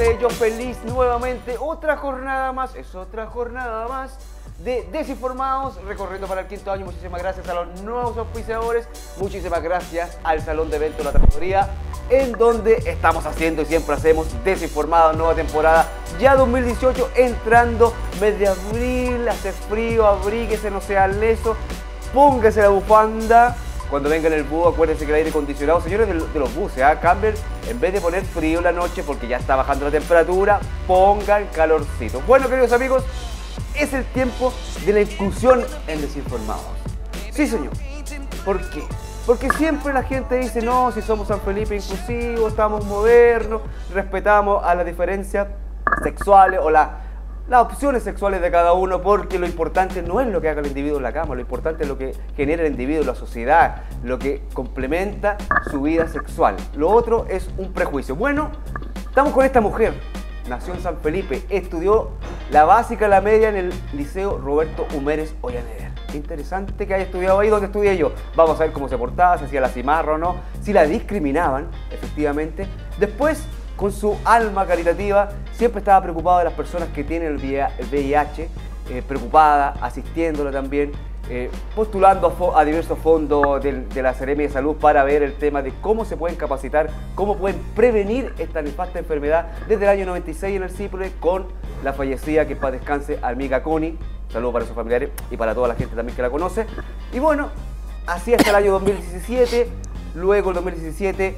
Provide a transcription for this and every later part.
yo feliz nuevamente, otra jornada más, es otra jornada más de Desinformados, recorriendo para el 5º año. Muchísimas gracias a los nuevos auspiciadores, muchísimas gracias al Salón de Eventos La Trattoria, en donde estamos haciendo y siempre hacemos Desinformados, nueva temporada, ya 2018, entrando mes de abril, hace frío, abríguese, no sea leso, póngase la bufanda. Cuando venga en el bus, acuérdense que el aire acondicionado, señores de los buses, cambien, en vez de poner frío en la noche porque ya está bajando la temperatura, pongan calorcito. Bueno, queridos amigos, es el tiempo de la inclusión en Desinformados. Sí, señor. ¿Por qué? Porque siempre la gente dice, no, si somos San Felipe inclusivos, estamos modernos, respetamos a las diferencias sexuales o las opciones sexuales de cada uno, porque lo importante no es lo que haga el individuo en la cama, lo importante es lo que genera el individuo, la sociedad, lo que complementa su vida sexual. Lo otro es un prejuicio. Bueno, estamos con esta mujer, nació en San Felipe, estudió la básica, la media en el Liceo Roberto Humérez Ollaneder. Qué interesante que haya estudiado ahí donde estudié yo. Vamos a ver cómo se portaba, si hacía la cimarra o no, si la discriminaban, efectivamente. Después, con su alma caritativa, siempre estaba preocupada de las personas que tienen el VIH, preocupada, asistiéndola también, postulando a diversos fondos de la Seremi de Salud para ver el tema de cómo se pueden capacitar, cómo pueden prevenir esta nefasta enfermedad desde el año 96 en el CIPRE, con la fallecida, que en paz descanse, Amiga Connie. Saludos para sus familiares y para toda la gente también que la conoce. Y bueno, así hasta el año 2017, luego el 2017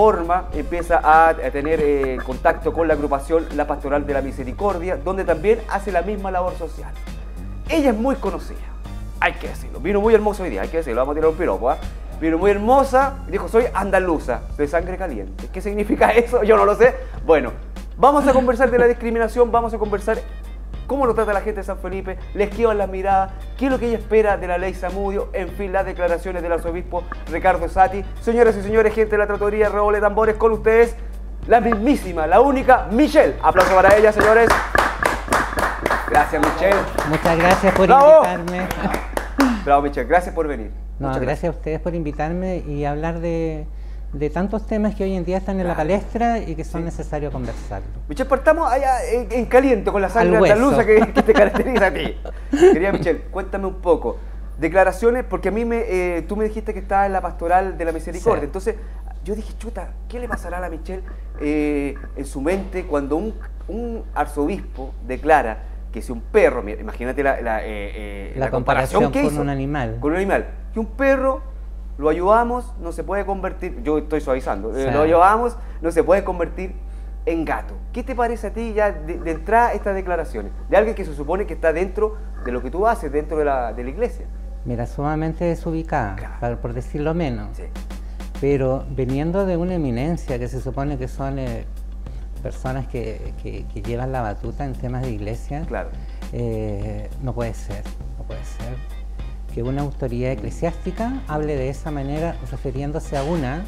empieza a tener contacto con la agrupación La Pastoral de la Misericordia, donde también hace la misma labor social. Ella es muy conocida, hay que decirlo, vino muy hermosa hoy día, hay que decirlo, vamos a tirar un piropo, vino muy hermosa, dijo, soy andaluza, de sangre caliente. ¿Qué significa eso? Yo no lo sé. Bueno, vamos a conversar de la discriminación, vamos a conversar cómo lo trata la gente de San Felipe, le esquivan las miradas, qué es lo que ella espera de la ley Zamudio, en fin, las declaraciones del arzobispo Ricardo Sati. Señoras y señores, gente de la Trattoria, redoble de tambores, con ustedes, la mismísima, la única, Michelle. Aplauso para ella, señores. Gracias, Michelle. Muchas gracias por ¡bravo! Invitarme. Bravo, Michelle, gracias por venir. No, gracias a ustedes por invitarme y hablar de tantos temas que hoy en día están en la palestra y que son necesarios conversarlo. Michelle, partamos allá en caliente con la sangre andaluza que te caracteriza a ti. Querida Michelle, cuéntame un poco. Declaraciones, porque a mí tú me dijiste que estaba en la Pastoral de la Misericordia. Sí. Entonces, yo dije, chuta, ¿qué le pasará a la Michelle en su mente cuando un arzobispo declara que si un perro, imagínate la comparación que hizo con un animal. Con un animal. Que un perro lo ayudamos, no se puede convertir, yo estoy suavizando, sí, lo ayudamos, no se puede convertir en gato. ¿Qué te parece a ti ya de entrada estas declaraciones? De alguien que se supone que está dentro de lo que tú haces, dentro de la iglesia. Mira, sumamente desubicada, claro, por decirlo menos. Sí. Pero viniendo de una eminencia que se supone que son personas que llevan la batuta en temas de iglesia, claro, no puede ser, no puede ser que una autoridad eclesiástica hable de esa manera, refiriéndose a una,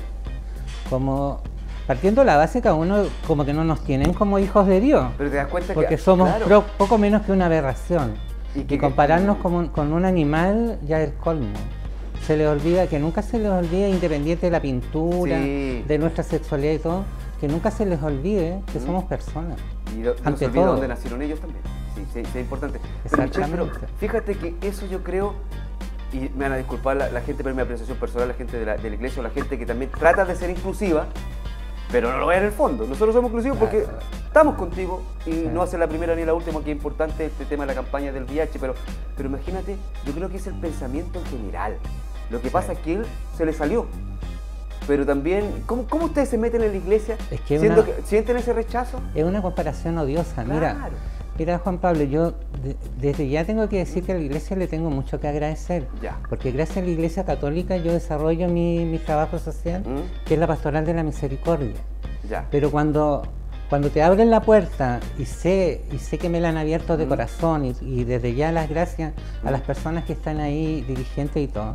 como partiendo la base que a uno como que no nos tienen como hijos de Dios. Pero te das cuenta porque que somos claro, poco menos que una aberración. Y compararnos con un animal ya es el colmo. Se les olvida, que nunca se les olvide, independiente de la pintura, sí, de nuestra sexualidad y todo, que nunca se les olvide que somos personas. Y no se olvida dónde nacieron ellos también. Sí, es importante. Pero, Michelle, pero fíjate que eso yo creo, y me van a disculpar la gente, pero mi apreciación personal, la gente de la iglesia o la gente que también trata de ser inclusiva, pero no lo ve en el fondo. Nosotros somos inclusivos porque estamos contigo y no va a ser la primera ni la última, que es importante este tema de la campaña del VIH, pero imagínate, yo creo que es el pensamiento en general. Lo que pasa es que él se le salió. Pero también, ¿cómo ustedes se meten en la iglesia? Es que ¿sienten ese rechazo? Es una comparación odiosa. Claro. Mira, Juan Pablo, yo desde ya tengo que decir que a la iglesia le tengo mucho que agradecer. Ya. Porque gracias a la iglesia católica yo desarrollo mi trabajo social, que es la Pastoral de la Misericordia. Ya. Pero cuando te abren la puerta y sé que me la han abierto de corazón y desde ya las gracias a las personas que están ahí, dirigentes y todo,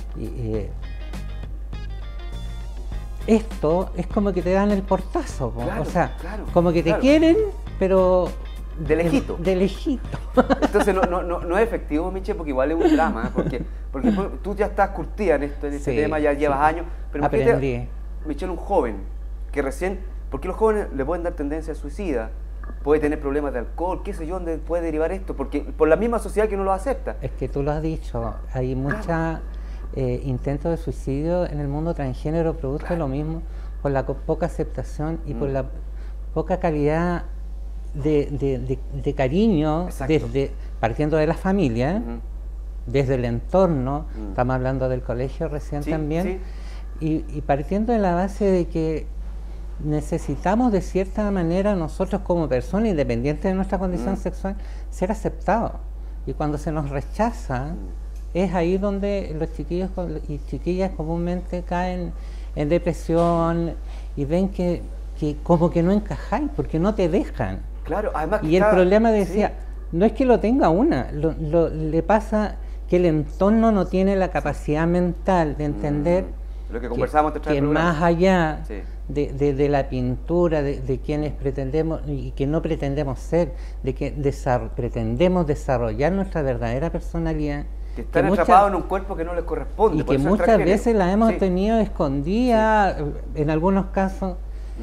esto es como que te dan el portazo, claro, o sea, claro, como que te quieren, pero de lejito. De lejito. Entonces no es efectivo, Michelle, porque igual es un drama, porque tú ya estás curtida en este tema, ya llevas años, pero aprendí. Michelle, un joven que recién Porque los jóvenes le pueden dar tendencia a suicida, puede tener problemas de alcohol, qué sé yo, ¿dónde puede derivar esto? Porque por la misma sociedad que no lo acepta. Es que tú lo has dicho, hay muchos intentos de suicidio en el mundo transgénero, producto de lo mismo, por la poca aceptación y por la poca calidad de cariño, partiendo de la familia, desde el entorno, estamos hablando del colegio recién también, y partiendo de la base de que necesitamos de cierta manera nosotros como personas, independiente de nuestra condición sexual, ser aceptados. Y cuando se nos rechaza, es ahí donde los chiquillos y chiquillas comúnmente caen en depresión y ven que como que no encajáis, porque no te dejan. Claro, además y el problema decía, no es que lo tenga una, le pasa que el entorno no tiene la capacidad mental de entender lo que conversamos que más allá de la pintura, de quienes pretendemos y que no pretendemos ser, de que pretendemos desarrollar nuestra verdadera personalidad, que están atrapados en un cuerpo que no les corresponde. Y que muchas veces la hemos tenido escondida, en algunos casos,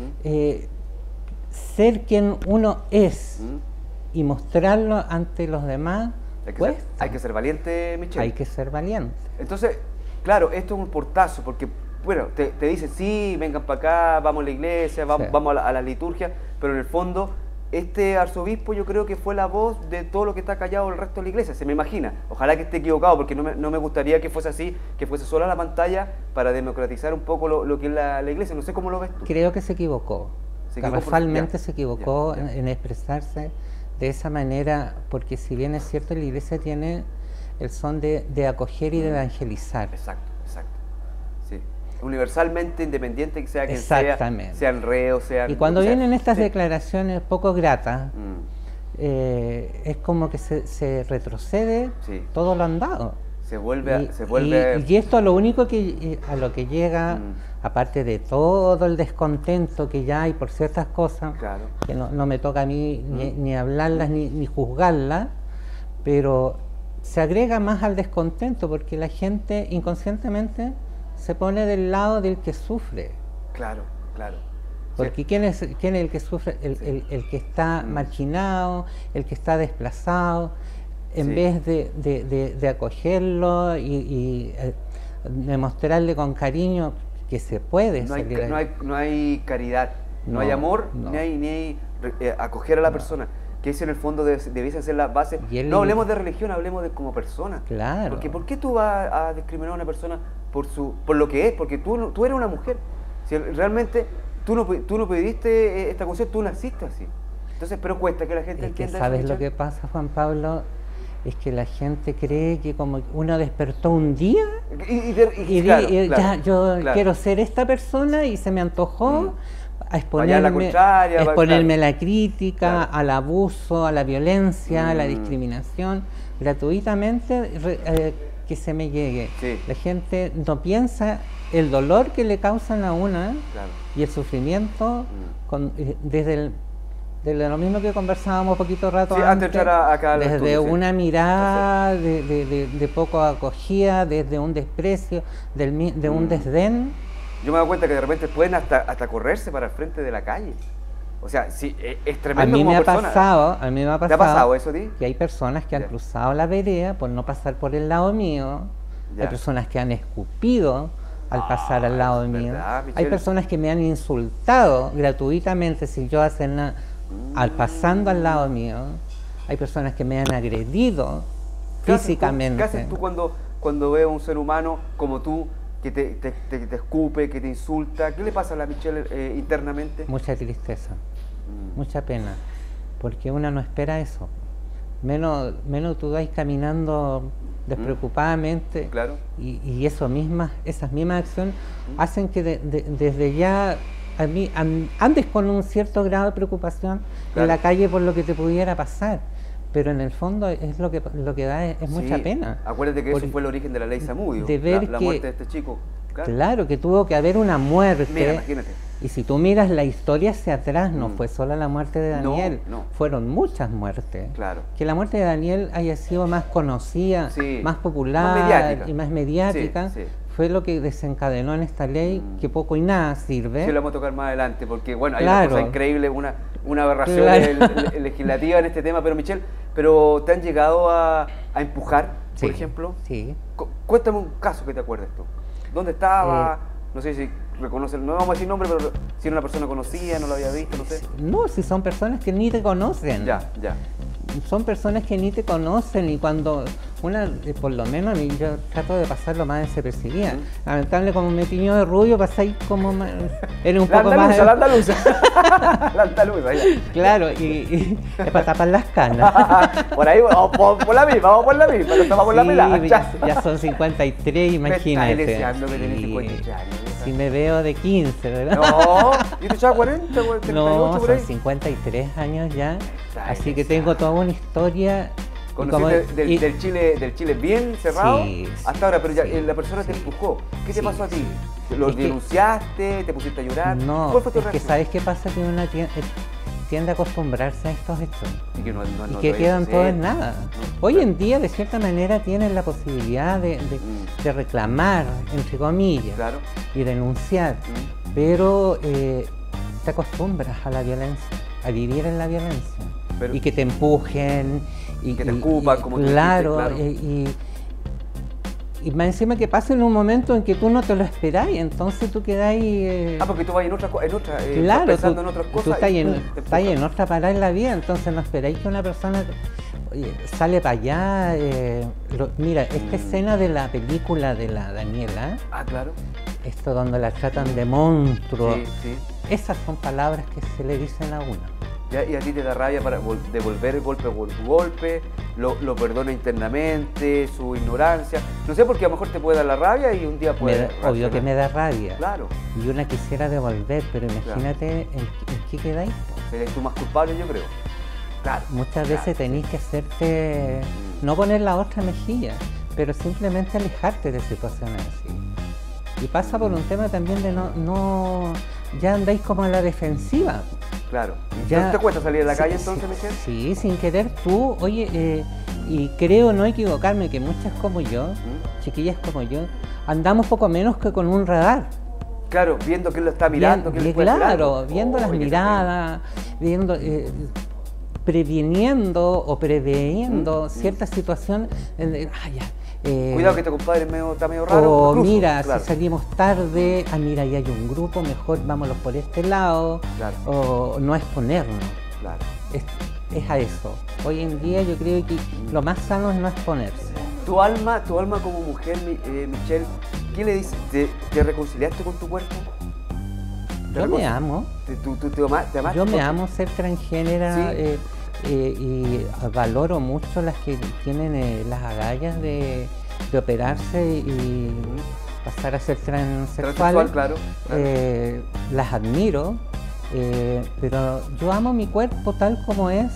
ser quien uno es y mostrarlo ante los demás. Hay que ser valiente, Michelle. Hay que ser valiente. Entonces, claro, esto es un portazo, porque, bueno, te dicen, sí, vengan para acá, vamos a la iglesia, vamos a la liturgia, pero en el fondo, este arzobispo yo creo que fue la voz de todo lo que está callado el resto de la iglesia, se me imagina. Ojalá que esté equivocado, porque no me gustaría que fuese así, que fuese sola la pantalla para democratizar un poco lo que es la iglesia. No sé cómo lo ves tú. Creo que se equivocó. Garrafalmente se equivocó en expresarse de esa manera, porque si bien es cierto, la iglesia tiene el son de acoger y de evangelizar. Exacto. Sí. Universalmente, independiente que sea quien sea, sean reos, sean... Y cuando vienen estas declaraciones poco gratas, es como que se retrocede todo lo andado. Se vuelve... Y esto a lo único a lo que llega, aparte de todo el descontento que ya hay por ciertas cosas, que no me toca a mí ni hablarlas ni juzgarlas, pero se agrega más al descontento porque la gente inconscientemente se pone del lado del que sufre. Claro. Porque ¿quién es el que sufre? El que está marginado, el que está desplazado. En vez de acogerlo y demostrarle con cariño que se puede salir. No hay caridad, no hay amor, ni hay acoger a la persona, que eso en el fondo debiese ser la base. No hablemos de religión, hablemos de como persona. Claro. Porque ¿por qué tú vas a discriminar a una persona por lo que es? Porque tú eres una mujer. Si realmente tú no pediste esta cuestión, tú naciste así. Entonces, pero cuesta que la gente entienda. ¿Sabes lo que pasa, Juan Pablo? Es que la gente cree que como uno despertó un día quiero ser esta persona y se me antojó a exponerme a la crítica, al abuso, a la violencia, a la discriminación, gratuitamente que se me llegue. La gente no piensa el dolor que le causan a una y el sufrimiento desde lo mismo que conversábamos un poquito rato antes, desde una mirada de poco acogida, desde un desprecio, de un desdén. Yo me doy cuenta que de repente pueden hasta correrse para el frente de la calle. O sea, sí, es tremendo. A mí me ha pasado. ¿Te ha pasado eso a ti? Que hay personas que han cruzado la vereda por no pasar por el lado mío. Hay personas que han escupido al pasar al lado mío. Hay personas que me han insultado gratuitamente sin yo hacer nada. Pasando al lado mío, hay personas que me han agredido físicamente. ¿Qué haces tú cuando ves a un ser humano como tú que te escupe, que te insulta? ¿Qué le pasa a la Michelle internamente? Mucha tristeza, mucha pena, porque uno no espera eso. Menos tú vais caminando despreocupadamente y esas mismas acciones hacen que desde ya andes con un cierto grado de preocupación en la calle por lo que te pudiera pasar, pero en el fondo es lo que da es mucha pena. Acuérdate que eso fue el origen de la ley Zamudio, la muerte de este chico. Claro, que tuvo que haber una muerte. Mira, imagínate. Y si tú miras la historia hacia atrás, no fue solo la muerte de Daniel, fueron muchas muertes. Claro. Que la muerte de Daniel haya sido más conocida, más popular más mediática, y más mediática, fue lo que desencadenó en esta ley que poco y nada sirve. Sí, lo vamos a tocar más adelante, porque bueno, hay Claro. una cosa increíble, una aberración Claro. legislativa en este tema, pero Michelle, ¿pero te han llegado a empujar, por Sí, ejemplo? Sí. Cuéntame un caso que te acuerdes tú. ¿Dónde estaba? No sé si reconoce, no vamos a decir nombre, pero si era una persona conocida, no lo había visto, no sé. No, si son personas que ni te conocen. Ya, ya. Son personas que ni te conocen y cuando por lo menos yo trato de pasarlo más desapercibida. Lamentable, como me tiñó de rubio, pasáis como más, eres un poco más... La andaluza. La andaluza, ya. Claro, y es para tapar las canas. Por ahí, vamos por la misma, no estamos por la pelada. Sí, ya son 53, imagínate. Me estás deseando que tenés Sí, 53 años. si me veo de 15, ¿verdad? No, yo te echaba 40, 38 No, por ahí. son 53 años ya, Está así que deseando. tengo toda una historia. y como- Conociste y- del Chile bien cerrado Sí, hasta ahora, pero ya sí, la persona te sí. empujó. ¿Qué te Sí, pasó a ti? sí. ¿Lo Es que- denunciaste? ¿Te pusiste a llorar? No, ¿Cuál fue tu es que reacción? ¿sabes qué pasa? Que uno tiende a acostumbrarse a estos hechos Y que, no y lo que ibas a quedan hacer. todo en nada. No, Hoy claro. en día, de cierta manera, tienes la posibilidad de reclamar, entre comillas, Claro. y denunciar, Mm. pero te acostumbras a la violencia, a vivir en la violencia. Pero- y que te empujen. Y Que te escupan, como tú dijiste, claro, claro. y más encima que pasa en un momento en que tú no te lo esperáis, entonces tú quedáis... Porque tú vas en otra, estás claro, pensando en otras tú cosas. estás y en, te estás empujan. en otra parada en la vida, entonces no esperáis que una persona sale para allá. Mira, esta escena de la película de la Daniela, Ah, claro. esto donde la tratan de monstruo, Sí, sí. esas son palabras que se le dicen a uno. Ya, y a ti te da rabia para devolver el golpe por golpe, lo perdona internamente, su ignorancia. No sé, porque a lo mejor te puede dar la rabia y un día puede. Obvio que me da rabia. Claro. Y una quisiera devolver, pero imagínate en qué quedáis. Serías tú más culpable, yo creo. Claro. Muchas Claro. veces tenéis que hacerte, no poner la otra mejilla, pero simplemente alejarte de situaciones así. Y pasa por un tema también de ya andáis como a la defensiva. Claro. Ya- ¿No te cuesta salir a la sí, calle sí, entonces, Michelle? Sí, sin querer tú, oye, y creo no equivocarme que muchas como yo, chiquillas como yo, andamos poco menos que con un radar. Claro, viendo quién lo está mirando, quién le puede hacer Claro, algo. viendo las Oye, qué miradas, viendo, previniendo o preveyendo ciertas situaciones. Cuidado que este compadre está medio raro. O incluso, mira, claro. si salimos tarde, mira, ya hay un grupo, mejor vámonos por este lado, Claro. o no exponernos. Claro. Es a eso. Hoy en día yo creo que lo más sano es no exponerse. Tu alma como mujer, Michelle, ¿qué le dices? ¿Te reconciliaste con tu cuerpo? ¿Te Yo me reconcil- amo. ¿Te amaste? Yo me Porque- amo ser transgénera. Sí. Y valoro mucho las que tienen las agallas de operarse y pasar a ser Transexual, transexuales. claro. Las admiro, pero yo amo mi cuerpo tal como es.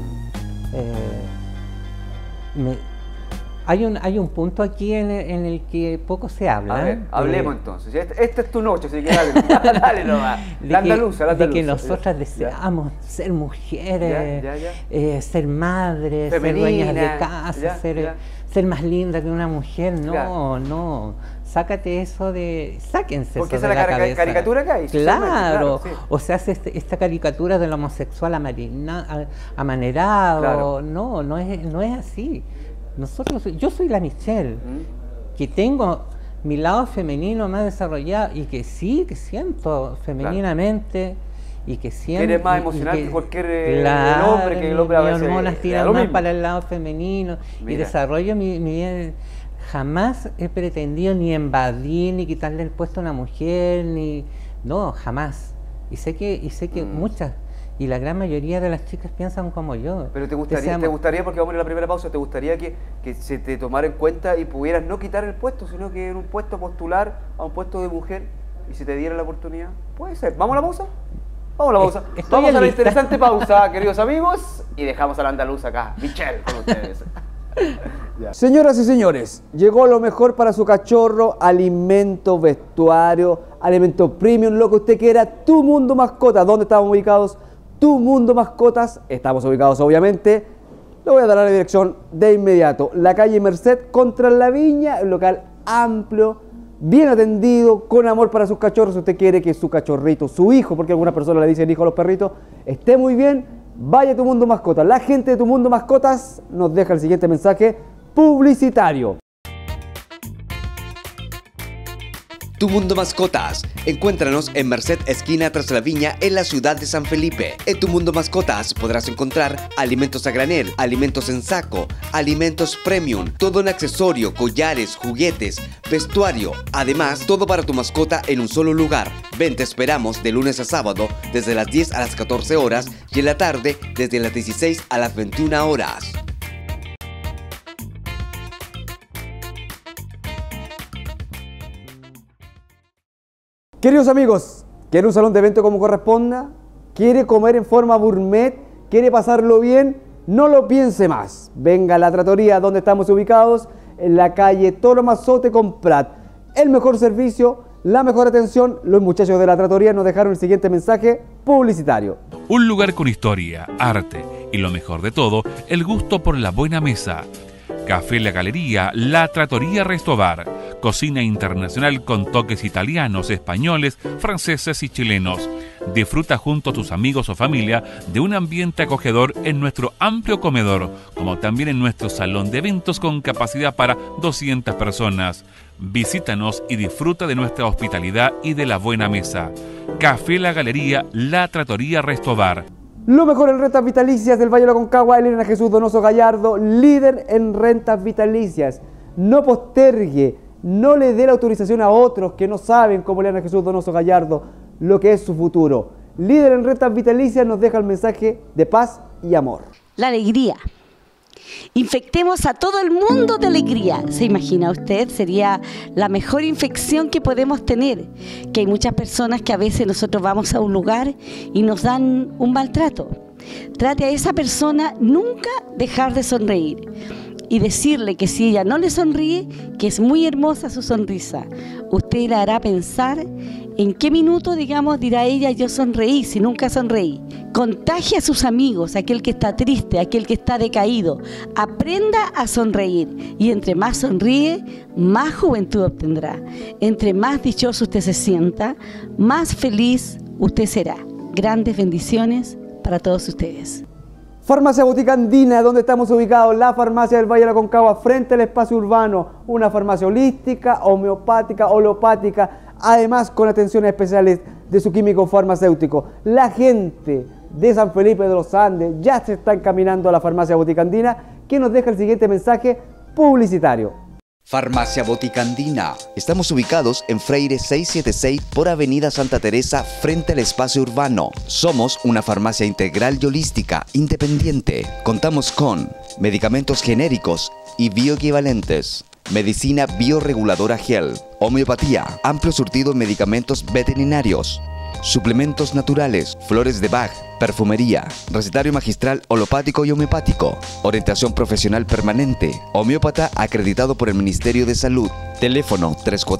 Hay un punto aquí en el que poco se habla. A ver, hablemos de- entonces. Esta es tu noche, así que dale, dale nomás. La andaluza. de que nosotras Ya. deseamos ser mujeres, Ya. ser madres, Femenina, ser dueñas de casa, ya. ser más linda que una mujer. No, Claro. no. Sáquense eso Porque de esa es la la cabeza. caricatura que hay, socialmente, Claro. claro, sí. O se hace esta caricatura del homosexual amanerado. Claro. No es así. Yo soy la Michelle, que tengo mi lado femenino más desarrollado y que sí, que siento femeninamente y que siento... Eres más y emocional que cualquier claro, hombre, que el hombre a mis veces hormonas le da tiran lo más mismo. para el lado femenino y Mira. desarrollo mi vida. Jamás he pretendido ni invadir, ni quitarle el puesto a una mujer, no, jamás. Y sé que muchas, y la gran mayoría de las chicas piensan como yo. Pero te gustaría, porque vamos a ir a la primera pausa, te gustaría que se te tomara en cuenta y pudieras no quitar el puesto, sino que en un puesto postular a un puesto de mujer y si te diera la oportunidad? Puede ser. ¿Vamos a la pausa? Vamos a la pausa. Estoy Vamos a la lista. interesante pausa, queridos amigos, y dejamos a la andaluza acá. Michelle, con ustedes. Señoras y señores, llegó lo mejor para su cachorro, alimento, vestuario, alimento premium, lo que usted quiera, Tu Mundo Mascotas. ¿Dónde estamos ubicados? Tu Mundo Mascotas. Estamos ubicados, obviamente. Le voy a dar la dirección de inmediato. La calle Merced contra la Viña, un local amplio, bien atendido, con amor para sus cachorros. Si usted quiere que su cachorrito, su hijo, porque algunas personas le dicen hijo a los perritos, esté muy bien, vaya a Tu Mundo Mascotas. La gente de Tu Mundo Mascotas nos deja el siguiente mensaje publicitario. Tu Mundo Mascotas. Encuéntranos en Merced, esquina tras la Viña, en la ciudad de San Felipe. En Tu Mundo Mascotas podrás encontrar alimentos a granel, alimentos en saco, alimentos premium, todo en accesorio, collares, juguetes, vestuario. Además, todo para tu mascota en un solo lugar. Ven, te esperamos de lunes a sábado desde las 10 a las 14 horas y en la tarde desde las 16 a las 21 horas. Queridos amigos, ¿quiere un salón de evento como corresponda? ¿Quiere comer en forma gourmet? ¿Quiere pasarlo bien? No lo piense más. Venga a La Trattoria, donde estamos ubicados, en la calle Toro Mazote con Prat. El mejor servicio, la mejor atención. Los muchachos de La Trattoria nos dejaron el siguiente mensaje publicitario. Un lugar con historia, arte y lo mejor de todo, el gusto por la buena mesa. Café La Galería, La Trattoria Restobar. Cocina internacional con toques italianos, españoles, franceses y chilenos. Disfruta junto a tus amigos o familia de un ambiente acogedor en nuestro amplio comedor, como también en nuestro salón de eventos con capacidad para 200 personas. Visítanos y disfruta de nuestra hospitalidad y de la buena mesa. Café La Galería, La Trattoria Restobar. Lo mejor en rentas vitalicias del Valle de la Aconcagua, Elena Jesús Donoso Gallardo, líder en rentas vitalicias. No postergue, no le dé la autorización a otros que no saben, como Elena Jesús Donoso Gallardo, lo que es su futuro. Líder en rentas vitalicias nos deja el mensaje de paz y amor. La alegría. Infectemos a todo el mundo de alegría. ¿Se imagina usted? Sería la mejor infección que podemos tener. Que hay muchas personas que a veces nosotros vamos a un lugar y nos dan un maltrato. Trate a esa persona nunca dejar de sonreír y decirle que si ella no le sonríe, que es muy hermosa su sonrisa. Usted la hará pensar en qué minuto, digamos, dirá ella, yo sonreí, si nunca sonreí. Contagie a sus amigos, aquel que está triste, aquel que está decaído. Aprenda a sonreír y entre más sonríe, más juventud obtendrá. Entre más dichoso usted se sienta, más feliz usted será. Grandes bendiciones para todos ustedes. Farmacia Botica Andina, donde estamos ubicados, la farmacia del Valle de la Aconcagua, frente al espacio urbano, una farmacia holística, homeopática, holopática, además con atenciones especiales de su químico farmacéutico. La gente de San Felipe de los Andes ya se está encaminando a la farmacia Botica Andina, que nos deja el siguiente mensaje publicitario. Farmacia Botica Andina. Estamos ubicados en Freire 676 por Avenida Santa Teresa frente al espacio urbano. Somos una farmacia integral y holística independiente. Contamos con medicamentos genéricos y bioequivalentes, medicina bioreguladora gel, homeopatía, amplio surtido en medicamentos veterinarios, suplementos naturales, flores de Bach, perfumería, recetario magistral holopático y homeopático, orientación profesional permanente, homeópata acreditado por el Ministerio de Salud. Teléfono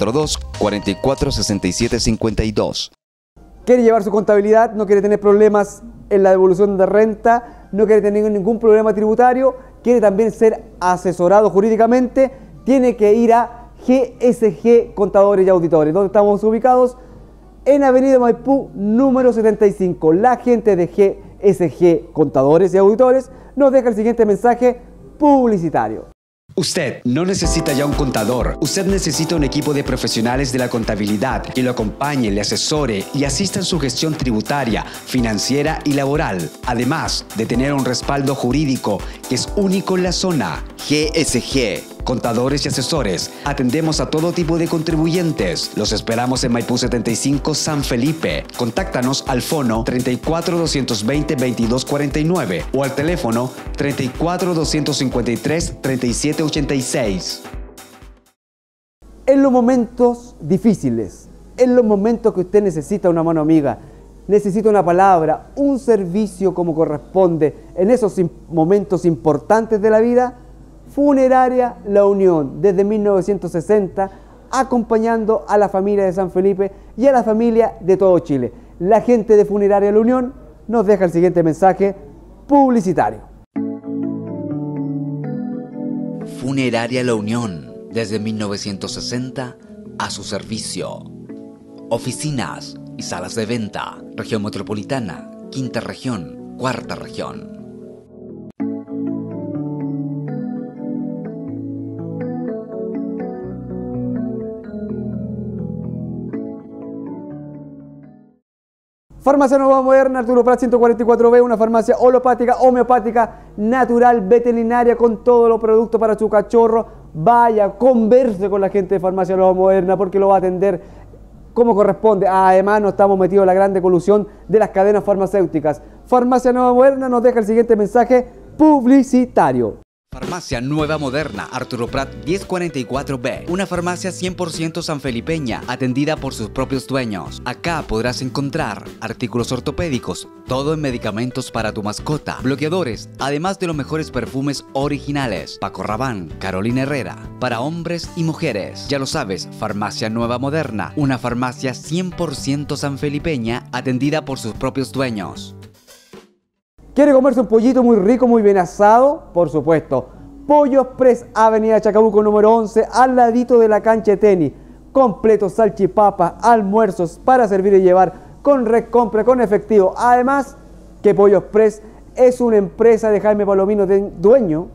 342-446752. ¿Quiere llevar su contabilidad? ¿No quiere tener problemas en la devolución de renta? ¿No quiere tener ningún problema tributario? ¿Quiere también ser asesorado jurídicamente? Tiene que ir a GSG Contadores y Auditores, donde estamos ubicados en Avenida Maipú, número 75. La gente de GSG Contadores y Auditores nos deja el siguiente mensaje publicitario. Usted no necesita ya un contador, usted necesita un equipo de profesionales de la contabilidad que lo acompañe, le asesore y asista en su gestión tributaria, financiera y laboral, además de tener un respaldo jurídico que es único en la zona. GSG Contadores y asesores, atendemos a todo tipo de contribuyentes. Los esperamos en Maipú 75 San Felipe. Contáctanos al fono 34 220 2249 o al teléfono 34 253 3786. En los momentos difíciles, en los momentos que usted necesita una mano amiga, necesita una palabra, un servicio como corresponde, en esos momentos importantes de la vida, Funeraria La Unión, desde 1960, acompañando a la familia de San Felipe y a la familia de todo Chile. La gente de Funeraria La Unión nos deja el siguiente mensaje publicitario. Funeraria La Unión, desde 1960, a su servicio. Oficinas y salas de venta, región metropolitana, quinta región, cuarta región. Farmacia Nueva Moderna, Arturo Prat 144B, una farmacia holopática, homeopática, natural, veterinaria, con todos los productos para su cachorro. Vaya, converse con la gente de Farmacia Nueva Moderna porque lo va a atender como corresponde. Además, no estamos metidos en la grande colusión de las cadenas farmacéuticas. Farmacia Nueva Moderna nos deja el siguiente mensaje publicitario. Farmacia Nueva Moderna, Arturo Prat 1044B, una farmacia 100% sanfelipeña, atendida por sus propios dueños. Acá podrás encontrar artículos ortopédicos, todo en medicamentos para tu mascota, bloqueadores, además de los mejores perfumes originales. Paco Rabanne, Carolina Herrera, para hombres y mujeres. Ya lo sabes, Farmacia Nueva Moderna, una farmacia 100% sanfelipeña, atendida por sus propios dueños. ¿Quiere comerse un pollito muy rico, muy bien asado? Por supuesto. Pollo Express, Avenida Chacabuco número 11, al ladito de la cancha de tenis. Completos, salchipapas, almuerzos para servir y llevar, con recompra, con efectivo. Además, que Pollo Express es una empresa de Jaime Palomino, dueño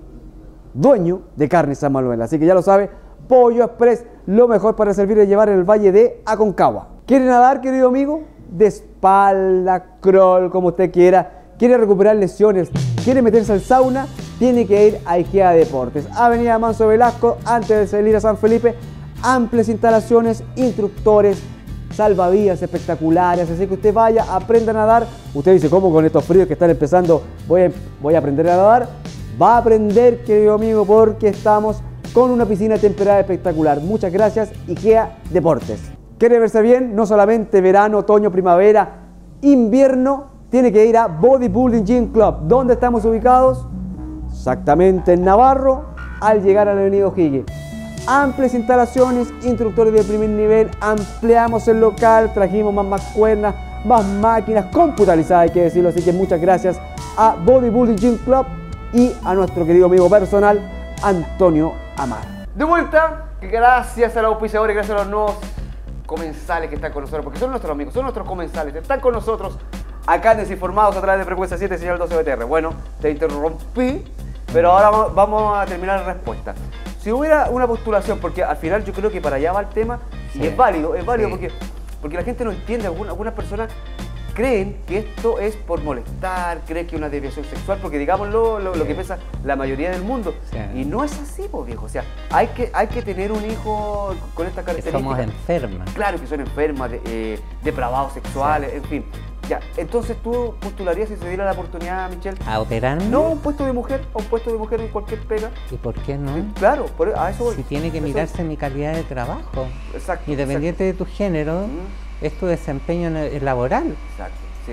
de Carne San Manuel. Así que ya lo sabe, Pollo Express, lo mejor para servir y llevar en el Valle de Aconcagua. ¿Quiere nadar, querido amigo? De espalda, crawl, como usted quiera. ¿Quiere recuperar lesiones? ¿Quiere meterse al sauna? Tiene que ir a IKEA Deportes. Avenida Manso Velasco, antes de salir a San Felipe. Amplias instalaciones, instructores, salvavidas espectaculares. Así que usted vaya, aprenda a nadar. Usted dice, ¿cómo con estos fríos que están empezando voy a aprender a nadar? Va a aprender, querido amigo, porque estamos con una piscina temperada espectacular. Muchas gracias, IKEA Deportes. ¿Quiere verse bien? No solamente verano, otoño, primavera, invierno. Tiene que ir a Bodybuilding Gym Club. ¿Dónde estamos ubicados? Exactamente en Navarro, al llegar a la avenida O'Higgins. Amplias instalaciones, instructores de primer nivel, ampliamos el local, trajimos más cuernas, más máquinas, computarizadas hay que decirlo, así que muchas gracias a Bodybuilding Gym Club y a nuestro querido amigo personal, Antonio Amar. De vuelta, gracias a los auspiciadores, gracias a los nuevos comensales que están con nosotros, porque son nuestros amigos, son nuestros comensales, están con nosotros acá en Desinformados a través de Frecuencia 7, señal 12 BTR. Bueno, te interrumpí, pero ahora vamos a terminar la respuesta. Si hubiera una postulación, porque al final yo creo que para allá va el tema, sí, y es válido sí, porque la gente no entiende, algunas personas creen que esto es por molestar, creen que es una desviación sexual, porque digámoslo, lo que piensa la mayoría del mundo. Sí. Y no es así, pues, viejo. O sea, hay que tener un hijo con estas características. Somos enfermas. Claro que son enfermas, depravados sexuales, sí, en fin. Ya, entonces tú postularías si se diera la oportunidad, Michelle. ¿A operarme? No, un puesto de mujer, o un puesto de mujer en cualquier pega. ¿Y por qué no? Claro, a eso voy. Si tiene que mirarse mi calidad de trabajo. Exacto. Independiente de tu género, es tu desempeño laboral. Exacto, sí.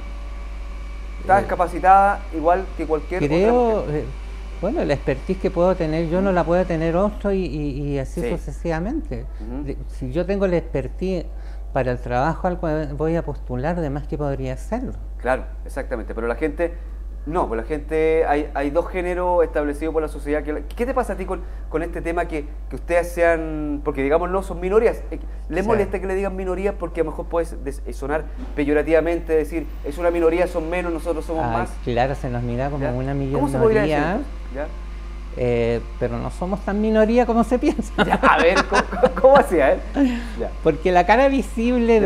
Estás capacitada igual que cualquier otra mujer. Bueno, la expertise que puedo tener yo no la puede tener otro y así sí, sucesivamente. Si yo tengo la expertise para el trabajo al cual voy a postular, además que podría hacerlo. Claro, exactamente, pero la gente, no, pues la gente, hay dos géneros establecidos por la sociedad. ¿Qué te pasa a ti con este tema que ustedes sean, porque digámoslo, son minorías? ¿Les sí, molesta que le digan minorías? Porque a lo mejor puede sonar peyorativamente, decir, es una minoría, son menos, nosotros somos más. Claro, se nos mira como una minoría. ¿Cómo se podría decir? ¿Ya? Pero no somos tan minoría como se piensa. Ya, a ver, ¿cómo hacía? Ya. Porque la cara visible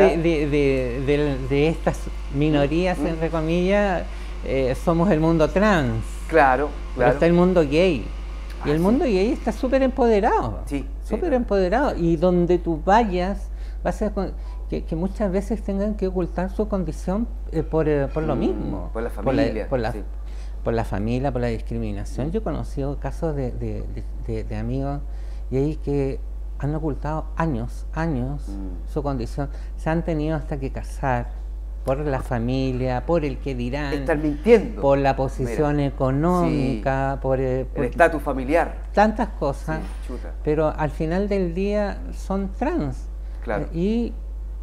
de estas minorías, entre comillas, somos el mundo trans. Claro, claro. Pero está el mundo gay. Y el mundo gay está súper empoderado. Sí. Súper empoderado. Y donde tú vayas, vas a que muchas veces tengan que ocultar su condición por lo mismo. Por la familia. Por la familia, por la discriminación. Yo he conocido casos de amigos y ahí que han ocultado años su condición. Se han tenido hasta que casar por la familia, por el que dirán. Están mintiendo. Por la posición económica, sí, por el estatus familiar. Tantas cosas, sí, pero al final del día son trans. Claro. Y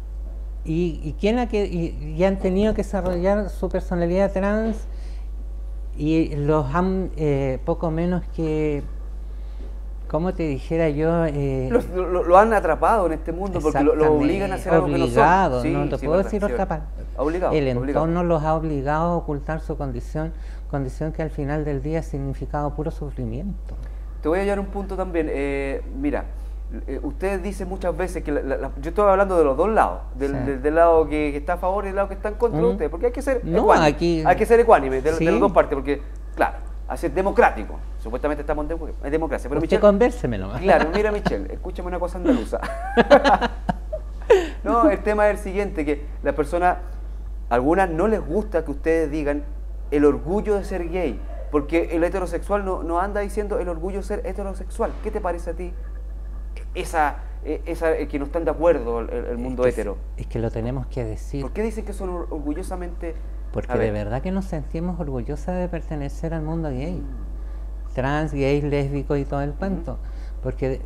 han tenido que desarrollar su personalidad trans y los han poco menos que como te dijera yo... Lo han atrapado en este mundo porque lo obligan a hacer algo que no son. Sí, no te sí, puedo verdad, decir sí, otra parte. Obligado. El obligado. entorno los ha obligado a ocultar su condición que al final del día ha significado puro sufrimiento. Te voy a hallar un punto también. Mira, ustedes dicen muchas veces que yo estoy hablando de los dos lados, del lado que está a favor y del lado que está en contra de ustedes, porque hay que ser ecuánime, hay que ser ecuánime de las dos partes, porque, claro, así es democrático. Supuestamente estamos en democracia. Pero Usted convérseme. Claro, mira, Michelle, escúchame una cosa andaluza. No, el tema es el siguiente, que las personas, algunas no les gusta que ustedes digan el orgullo de ser gay, porque el heterosexual no anda diciendo el orgullo de ser heterosexual. ¿Qué te parece a ti esa que no están de acuerdo el mundo hetero? Es que lo tenemos que decir. ¿Por qué dicen que son orgullosamente...? Porque de verdad que nos sentimos orgullosas de pertenecer al mundo gay. Trans, gay, lésbico y todo el cuento. Porque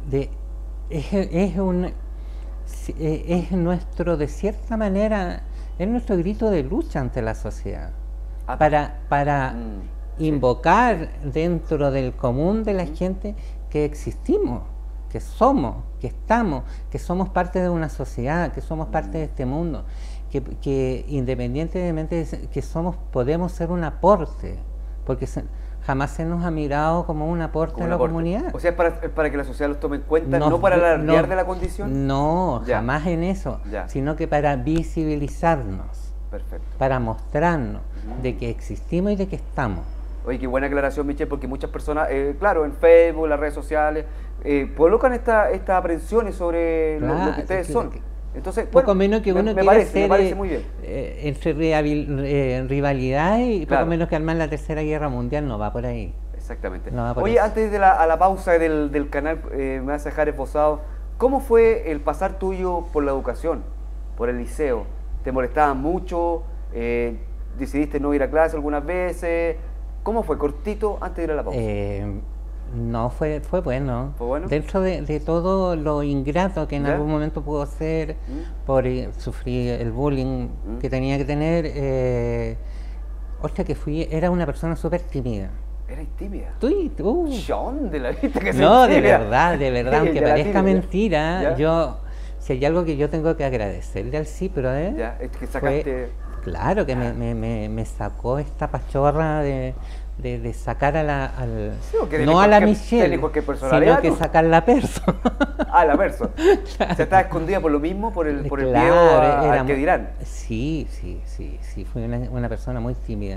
es nuestro, de cierta manera, es nuestro grito de lucha ante la sociedad. Para invocar dentro del común de la gente que existimos, que somos, que estamos, que somos parte de una sociedad, que somos parte de este mundo, que independientemente de que podemos ser un aporte, porque jamás se nos ha mirado como un aporte a la comunidad. O sea, es para que la sociedad los tome en cuenta, no para alardear de la condición. No, jamás en eso, sino que para visibilizarnos. Perfecto. Para mostrarnos de que existimos y de que estamos. Oye, qué buena aclaración, Michelle, porque muchas personas, claro, en Facebook, las redes sociales, colocan estas aprensiones sobre lo que ustedes son. Entonces, poco menos que uno me parece muy bien. Entre rivalidad y poco menos que armar la Tercera Guerra Mundial, no va por ahí. Exactamente. No va por Oye, eso. antes de a la pausa del canal, me vas a dejar esbozado, ¿cómo fue el pasar tuyo por la educación, por el liceo? ¿Te molestaban mucho? ¿Decidiste no ir a clase algunas veces? ¿Cómo fue? Cortito antes de ir a la pausa. No, fue bueno. ¿Fue bueno? Dentro de todo lo ingrato que en algún momento pudo ser por sufrir el bullying que tenía que tener, hostia, era una persona súper tímida. ¿Eres tímida? ¿Dónde la viste que no, de verdad, aunque parezca mentira, ¿Ya? Si hay algo que yo tengo que agradecerle al CIPRO, ¿Ya? Es que sacaste... Claro, que me sacó esta pachorra de sacar a no a la Michelle, sino que sacar la perso. La perso. Claro. ¿Se estaba escondida por lo mismo, por el miedo al que dirán? Sí, fui una persona muy tímida.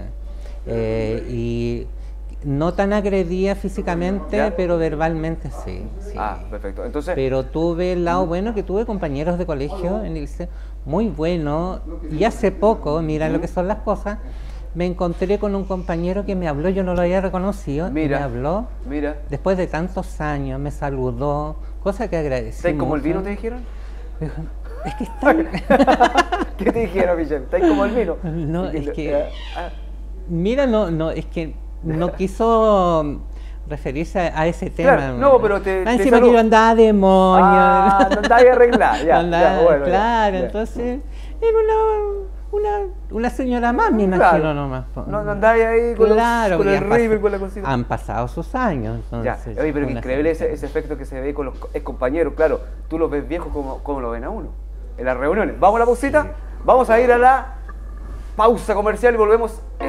Y no tan agredida físicamente, pero verbalmente sí. Perfecto. Entonces, pero tuve el lado bueno, que tuve compañeros de colegio en el liceo muy bueno, y hace poco, mira lo que son las cosas, me encontré con un compañero que me habló, yo no lo había reconocido, me habló, después de tantos años, me saludó, cosa que agradecí. ¿Estáis como el vino, te dijeron? Es que está... ¿Qué te dijeron, Michelle? ¿Estáis como el vino? No, es que... Mira, es que no quiso referirse a ese tema. Claro, no, pero encima que yo andaba demonio. No andaba a arreglar, claro, entonces era una señora más, me imagino, nomás. No andáis ahí con el rímel, con la cosita. Han pasado sus años, entonces. Oye, pero qué increíble ese efecto que se ve con los compañeros. Claro, tú los ves viejos como lo ven a uno en las reuniones. Vamos a la pausita, vamos a ir a la pausa comercial y volvemos